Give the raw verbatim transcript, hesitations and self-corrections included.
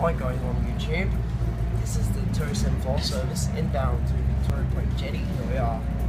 Hi guys on YouTube, this is the two seven four service inbound to Victoria Point Jetty. Here we are.